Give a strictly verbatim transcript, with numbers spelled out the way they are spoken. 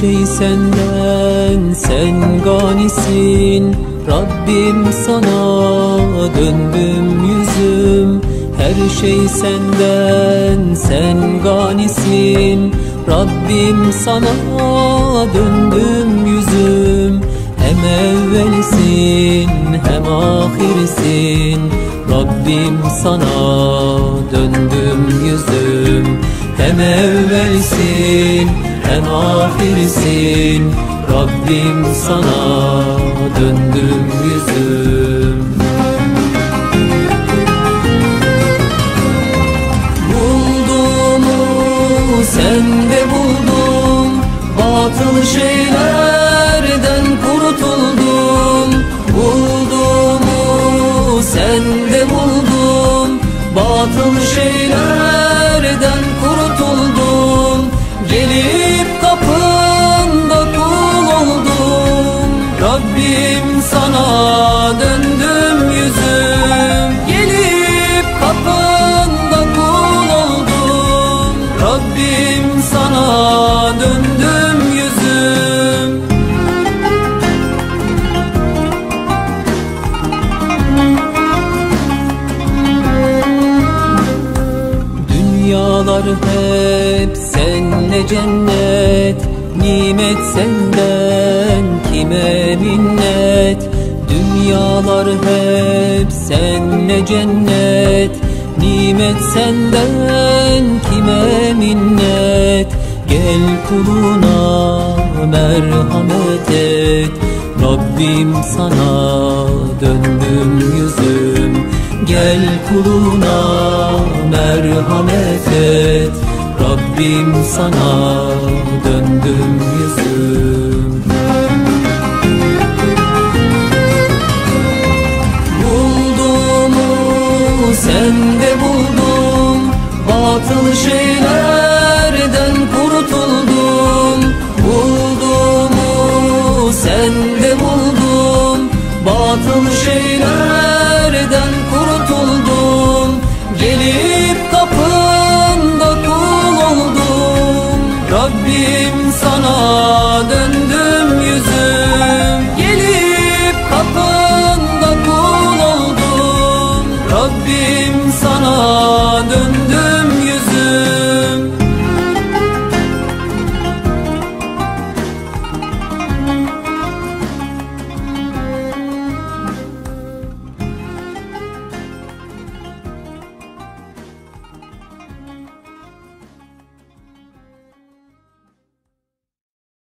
şey senden, sen ganisin. Rabbim sana döndüm yüzüm. Her şey senden, sen ganisin. Rabbim sana döndüm yüzüm. Hem evvelsin hem ahirsin. Rabbim sana döndüm yüzüm. Hem evvelsin hem ahirsin. Rabbim sana döndüm yüzüm. Bulduğumu sende buldum, batıl şeylerden kurtuldum. Bulduğumu sende buldum, batıl şeylerden kurtuldum. Gelip kapında kul oldum, Rabbim sana döndüm yüzüm. Gelip kapında kul oldum, Rabbim sana döndüm yüzüm. Dünyalar hep senle cennet, nimet senden kime minnet. Dünyalar hep senle cennet, nimet senden kime minnet. Gel kuluna merhamet et, Rabbim sana döndüm yüzüm. Gel kuluna merhamet et, Rabbim sana döndüm yüzüm. Bulduğumu sende buldum, batıl şeylerden kurtuldum. Bulduğumu sende buldum, batıl şeylerden kurtuldum. Gelip kapında kul oldum, Rabbim